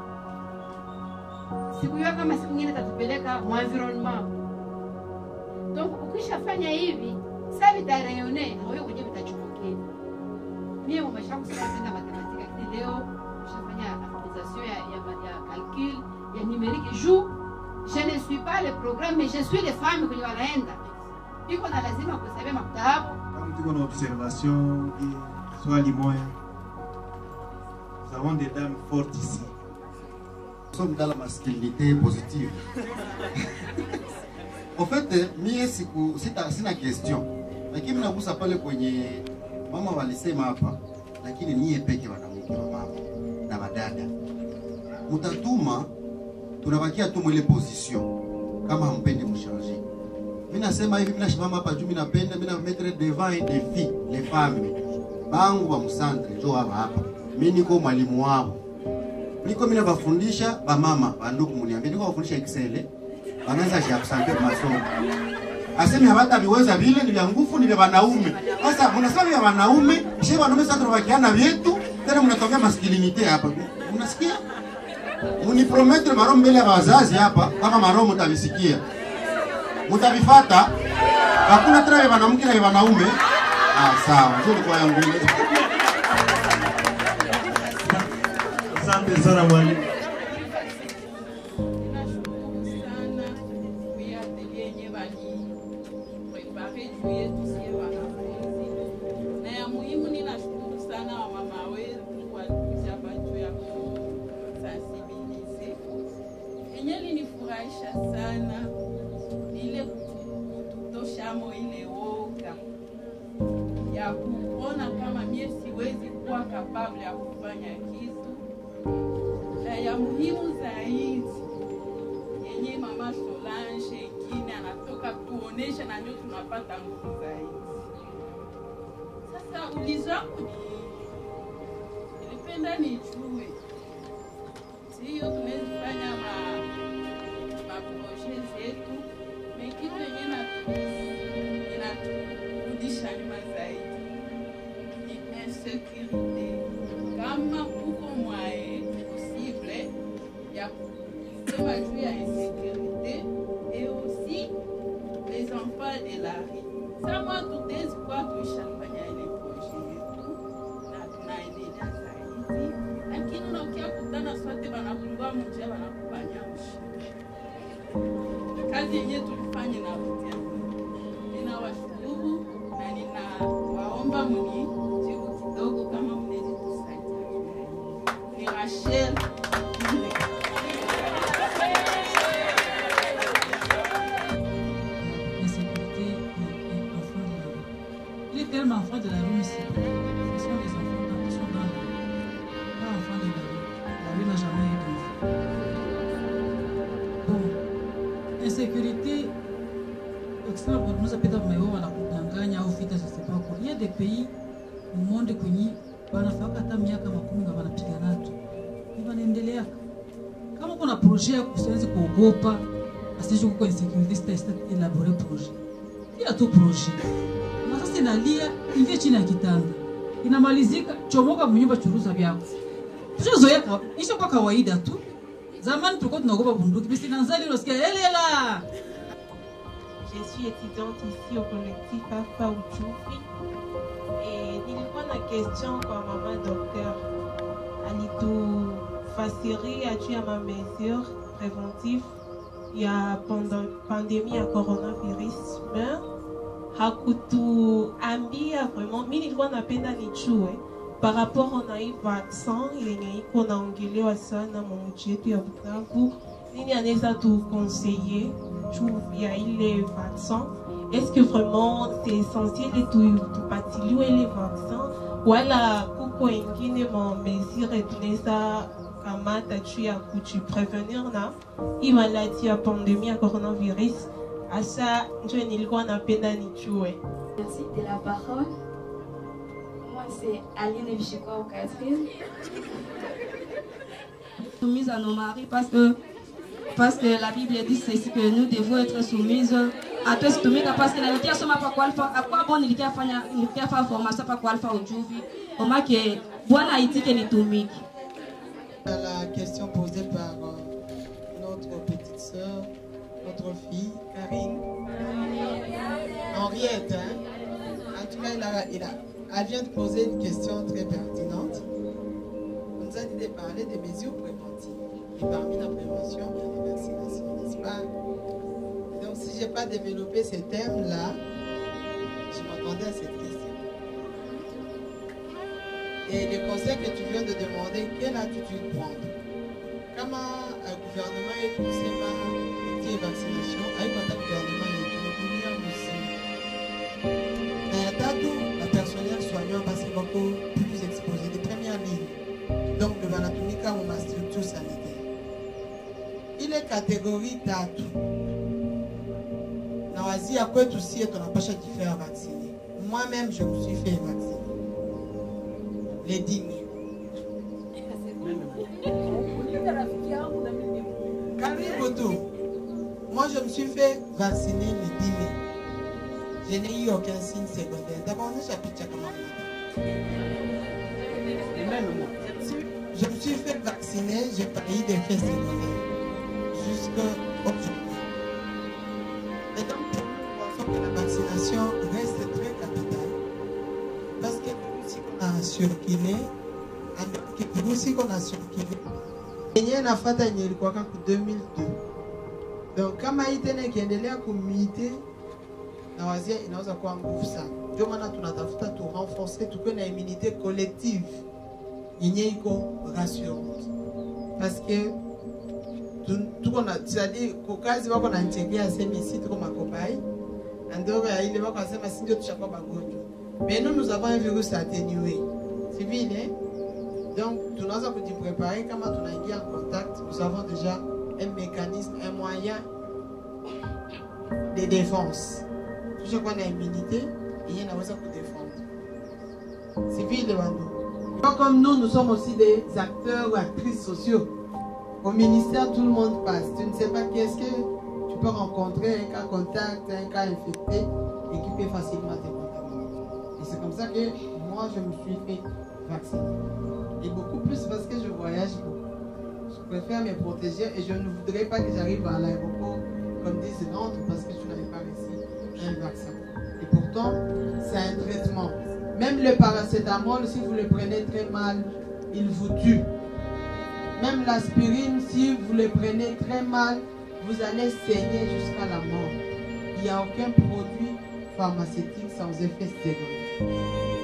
Siku hiyo kama siku nyingine tatupeleka mu environnement. Donc ukishafanya hivi, sasa vitarayone, moyo kwenye vitachukua. Mimi umeshakusema tena matematika kile leo, ushafanya application ya calcul, ya numérique jour. Je ne suis pas le programme, mais je suis les femmes qui wanaenda. Iko na lazima kusabia maktabu. Kama tuko na observation swali moya. Nous avons des dames fortes ici. Nous sommes dans la masculinité positive. En fait, mie sina question. Lakini nagusa pale kwenye mama walisema hapa, lakini niye peke wanamke wa mama na wadada. Mutatuma tunabakia tu mwele position kama hampendi mchanger. Mimi nasema hivi, mimi nashimama hapa juu, mimi napenda mimi na mettre devant un défi les femmes. Bangu wa msandre njoo hapa. Mimi niko mwalimu wao. Niko mimi nabafundisha ba mama, bandugu mniambie niko bafundisha Excel. Wanaanza ya kusante masomo. Asemi habata biweza vile ni vya nguvu ni vya wanaume. Sasa mnasema vya wanaume, shehe wanaume sasa tunabakiana vyetu, tena mnatokea masculinité hapa. Unasikia? Munipromettre maro mbele ya wazazi hapa kama maro mtavisikia. Mtavifata. Hakuna tena vya wanawake na vya wanaume. Sawa, ndio kwa yangu ile. Asante sana mwalimu. Sana ile kutosha moyo woga ya kuona kama mie siwezi kuwa kapable ya kufanya kitu, na ya muhimu zaidi yenye mama Solange ingine anatoka kuonesha, na ndio tunapata nguvu zaidi. Sasa ulizo wangu nilipenda nijue, sio tunaweza fanya maproje zetu, mekitu yenye inaturudisha nyuma zaidi ni insécurité. Kama kuko mwae possible ya kusema juu ya insécurité et aussi les enfants de la rue. Sama tutezi kwa tuishafanya ile proje yetu na tunaendelea zaidi, lakini unakia kutana sote wanakulwa mjia wanakufanya mshindi. Kazi yenyewe tulifanya na kutia. Ninawashukuru na ninawaomba mnijibu kidogo kama mnaweza kusaidia. Ni Rachel. Il est tellement enfant de la rue ici. Ce sont des enfants qui sont dans la rue. Pas enfants de la rue. La rue n'a jamais eu d'enfant. Bon. Insécurité, extrême, nous appelons Mayo, on a kudanganya au vita, je sais pas quoi. Il y a des pays au monde kwenye wanafaka hata miaka 10 wanapigana tu. Ni wanaendelea. Kama kuna projet kusiwezi kuogopa, asije kuko insécurité, c'est élaborer projet. Il y a tout projet. Sasa inalia ingie chini ya kitanda, inamalizika chomoka mnyumba churuza vyako. Tunazoea hicho kwa kawaida tu. Zamani tulikuwa tunaogopa bunduki, basi nanzali unasikia elela. Je suis étudiante ici au collectif Alpha Ujuvi et nilikuwa na question kwa mama docteur. Alitufasiria juu ya ma mesures préventives ya pandémie ya coronavirus, mais hakutuambia vraiment. Mimi nilikuwa napenda nijue par rapport na hii vaccin yenye iko naongelewa sana mji yetu ya Bukavu, nini anaweza tu conseiller juu ya ile vaccin? Est-ce que vraiment c'est essentiel tupatiliwe ile vaccin wala kuko ingine ma mesure tunaweza kamata juu ya kujiprevenir na hii maladie ya pandemie ya coronavirus? Asa njo nilikuwa napenda nijue. Merci de la parole. Moi c'est Aline Vichikwa au 4e. Soumise à nos maris parce que la Bible dit ceci, que nous devons être soumises à tous tumika, parce que nilikia soma pa kwa Alpha akwa bon nilikia fanya formation pa kwa Alpha Ujuvi oma ke bwana aitike nitumiki. La question posée par notre petite sœur, notre fille Karine Henriette, hein? En tout cas elle vient de poser une question très pertinente. On nous a dit de parler des mesures préventives. Et parmi la prévention, il y a les vaccinations, n'est-ce pas? Donc si je n'ai pas développé ces thèmes-là, je m'attendais à cette question. Et le conseil que tu viens de demander, quelle attitude prendre? Comment le gouvernement est poussé par les vaccinations, avec le gouvernement est aussi. La personnel soignant va être beaucoup plus exposé, de première ligne. Donc le vanatumika ou ma structure sanitaire. Il est catégorie tatu. Na wazi à quoi tout si on n'a pas cherché de faire vacciner. Moi-même, je me suis fait vacciner. Les 10 000. Moi, je me suis fait vacciner les 10 000. Je n'ai eu aucun signe secondaire. D'abord, on est chapitre comment. Je me suis fait vacciner, je n'ai pas eu d'effet secondaire. Jusqu'à aujourd'hui. Et donc, pour nous, nous pensons que la vaccination reste très capitale. Parce que nous aussi qu'on a circulé, nous aussi qu'on a circulé, il y a une affaire qui est en 2002. Donc, kama hii tena ikiendelea kumite na wazia inaweza kuwa nguvu sana. Ndio maana tunatafuta tu renforcer tukiwe na immunité collective yenye iko rassurante. Parce que tuko na c'est-à-dire kwa kazi wako na nitegea sema sisi tuko makobai Mais nous avons un virus atténué. C'est bien, hein? Donc, nous avons pu préparer, comment on a été en contact, nous avons déjà un mécanisme, un moyen de défense. Tout ce qu'on a immunité, il y en a besoin pour défendre. C'est bien, les comme nous sommes aussi des acteurs ou actrices sociaux. Au ministère, tout le monde passe. Tu ne sais pas qu'est-ce que tu peux rencontrer, un cas contact, un cas infecté, et qui peut facilement te contaminer. Et c'est comme ça que moi, je me suis fait vacciner. Et beaucoup plus parce que je voyage beaucoup. Je préfère me protéger et je ne voudrais pas que j'arrive à l'aéroport comme disent rentre parce que tu n'avais pas reçu un vaccin. Et pourtant, c'est un traitement. Même le paracétamol, si vous le prenez très mal, il vous tue. Même l'aspirine, si vous le prenez très mal, vous allez saigner jusqu'à la mort. Il n'y a aucun produit pharmaceutique sans effet secondaire.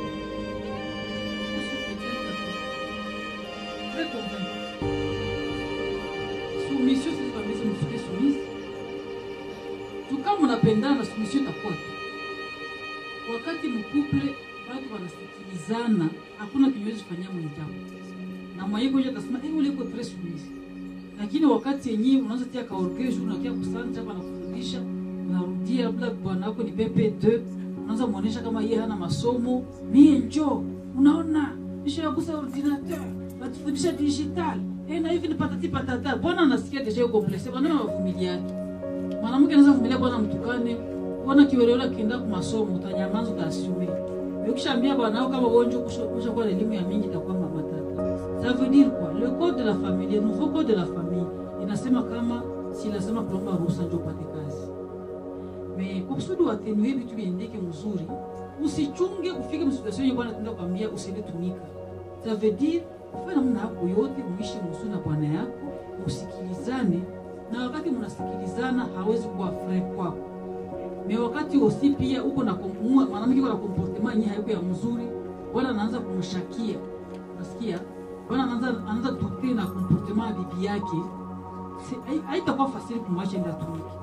Très convaincu. Soumission, c'est pas besoin de se faire soumise. Tout cas, mon appendant, la soumission est à quoi? Wakati mkuple, watu wanasikilizana, hakuna kinywaji kufanyia mwenzako. Na mwaiko je tasema ule uko très soumise. Lakini wakati yenyewe unaanza tia kaorgesho unakia kusanja hapa na kufundisha, unarudia labda bwana wako ni PP2, unaanza muonesha kama yeye hana masomo, mie njoo, unaona, nisha yagusa ordinateur, batufundisha digital. Na hivi ni patati patata. Bwana anasikia deja yuko blessé, bwana wa familia yake. Mwanamke anaweza kuvumilia bwana mtukane, bwana kiweleola kienda kwa masomo, utanyamanza utaassume. Ukishaambia bwana wako kama ugonjwa kushakuwa na elimu ya mingi itakuwa matata. Ça veut dire quoi? Le code de la famille, le nouveau code de la famille, inasema kama si lazima kuomba ruhusa ndio upate kazi. Mais kwa kusudi watenue vitu viendeke mzuri, usichunge ufike msituation hiyo bwana tenda kuambia usilitumika. Ça veut dire ufanye namna yako yote uishi mzuri na bwana yako, usikilizane na wakati mnasikilizana hawezi kuwa free kwako. Mais wakati usi pia uko na mwanamke kwa comportement yenyewe haiko ya mzuri, bwana anaanza kumshakia. Unasikia? Bwana anaanza douter na comportement ya bibi yake. Haitakuwa facile kumwacha ndio atumike.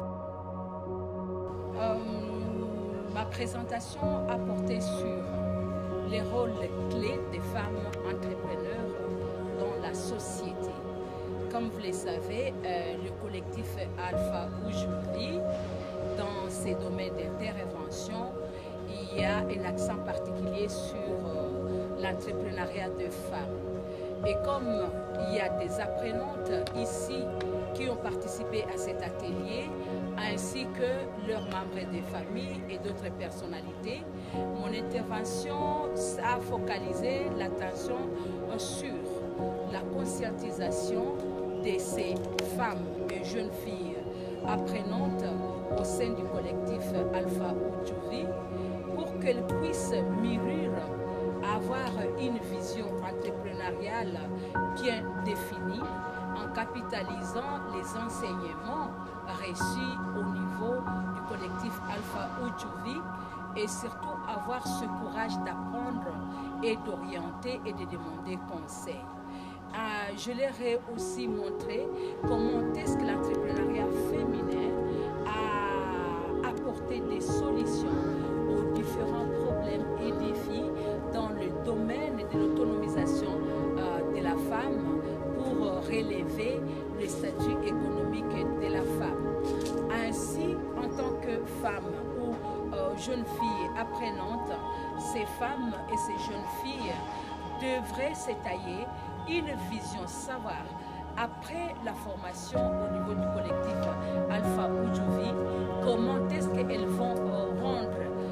Ma présentation a porté sur les rôles clés des femmes entrepreneurs dans la société. Comme vous le savez, le collectif Alpha aujourd'hui, dans ces domaines d'intervention, il y a un accent particulier sur l'entrepreneuriat de femmes. Et comme il y a des apprenantes ici qui ont participé à cet atelier, ainsi que leurs membres de famille et d'autres personnalités, mon intervention a focalisé l'attention sur la conscientisation de ces femmes et jeunes filles apprenantes au sein du collectif Alpha Ujuvi pour qu'elles puissent mûrir, avoir une vision entrepreneuriale bien définie en capitalisant les enseignements reçus au niveau du collectif Alpha Ujuvi et surtout avoir ce courage d'apprendre et d'orienter et de demander conseil. Je leur ai aussi montré comment est-ce que l'entrepreneuriat féminin a apporté des solutions aux différents problèmes et défis dans le domaine de l'autonomisation de la femme pour relever le statut économique de la femme. Ainsi, en tant que femme ou jeune fille apprenante, ces femmes et ces jeunes filles devraient s'étayer une vision savoir après la formation au niveau du collectif Alpha Ujuvi, comment est-ce qu'elles vont rendre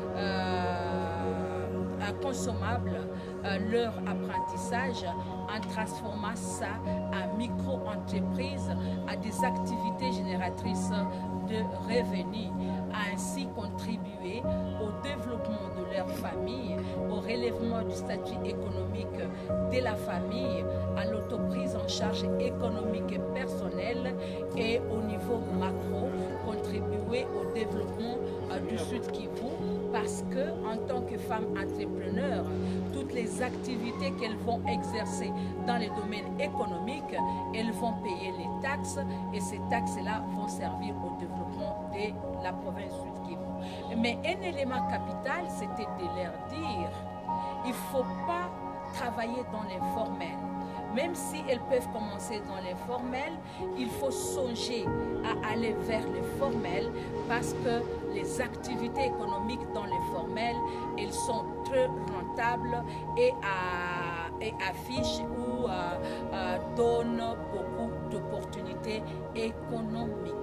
consommable leur apprentissage en transformant ça en micro-entreprise, à des activités génératrices de revenus, ainsi contribuer au développement de leur famille, au relèvement du statut économique de la famille, à l'autoprise en charge économique et personnelle et au niveau macro, contribuer au développement du Sud Kivu, parce que en tant que femmes entrepreneurs, toutes les activités qu'elles vont exercer dans les domaines économiques, elles vont payer les taxes et ces taxes-là vont servir au développement de la province Sud Kivu. Mais un élément capital, c'était de leur dire, il ne faut pas travailler dans l'informel. Même si elles peuvent commencer dans l'informel, il faut songer à aller vers le formel parce que les activités économiques dans l'informel, elles sont très rentables et affichent ou donnent beaucoup d'opportunités économiques.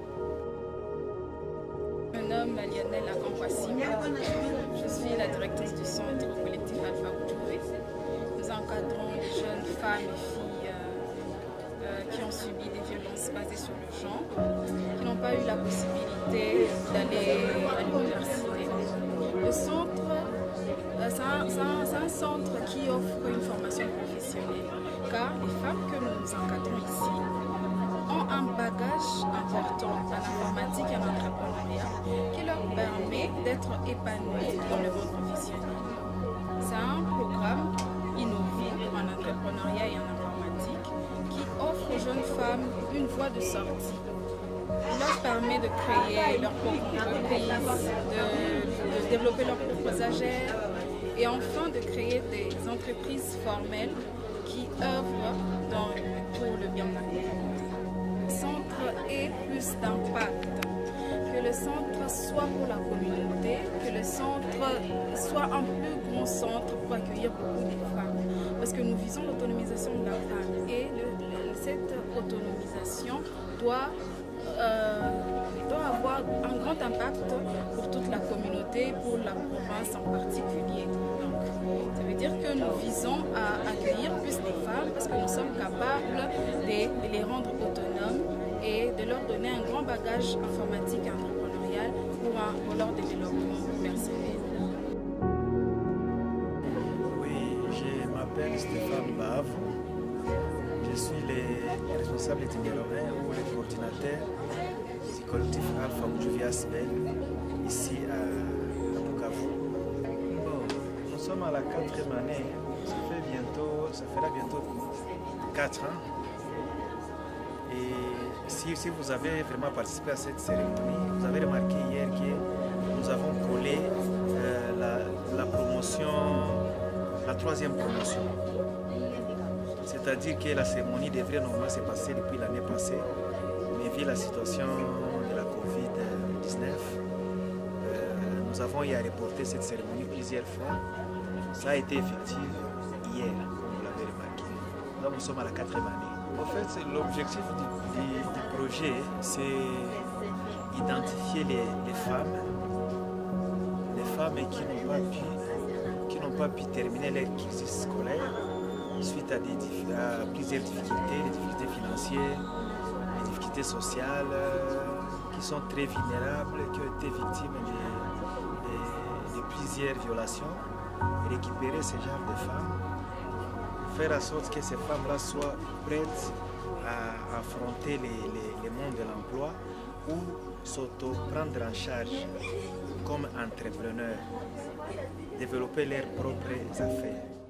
Je me nomme Lionel Akamkwassim. Je suis la directrice du centre collectif Alpha Oujouvi. Nous encadrons les jeunes femmes et filles qui ont subi des violences basées sur le genre, qui n'ont pas eu la possibilité d'aller à l'université. Le centre, c'est un centre qui offre une formation professionnelle, car les femmes que nous encadrons ici ont un bagage important en informatique et en entrepreneuriat qui leur permet d'être épanouies dans le monde professionnel. C'est un programme innové en entrepreneuriat et en informatique qui offre aux jeunes femmes une voie de sortie. Il leur permet de créer leur propre entreprise, de développer leurs propres AGR et enfin de créer des entreprises formelles qui œuvrent pour le bien de la communauté. Le centre ait plus d'impact, que le centre soit pour la communauté, que le centre soit un plus grand centre pour accueillir beaucoup de femmes. Parce que nous visons l'autonomisation de la femme et cette autonomisation doit avoir un grand impact pour toute la communauté, pour la province en particulier. Donc, ça veut dire que nous visons à accueillir plus de femmes parce que nous sommes capables de les rendre autonomes et de leur donner un grand bagage informatique et entrepreneurial pour leur développement personnel. Oui, je m'appelle Stéphane Bav. Je suis le responsable numéro 1 ou le coordinateur du collectif Alpha Oujouvi Asbel, ici à Bukavu. Bon, nous sommes à la 4e année, ça fera bientôt 4 ans. Et si vous avez vraiment participé à cette cérémonie, vous avez remarqué hier que nous avons collé la promotion, la 3e promotion. C'est-à-dire que la cérémonie devrait normalement se passer depuis l'année passée, mais vu la situation de la Covid-19, nous avons eu à reporter cette cérémonie plusieurs fois. Ça a été effectif hier, comme vous l'avez remarqué. Donc nous sommes à la 4e année. En fait, l'objectif du projet, c'est identifier les femmes qui n'ont pas pu terminer leur cursus scolaire suite à plusieurs difficultés, les difficultés financières, les difficultés sociales, qui sont très vulnérables, qui ont été victimes de plusieurs violations, et récupérer ce genre de femmes, faire en sorte que ces femmes-là soient prêtes à affronter les mondes de l'emploi ou s'auto-prendre en charge comme entrepreneurs, développer leurs propres affaires.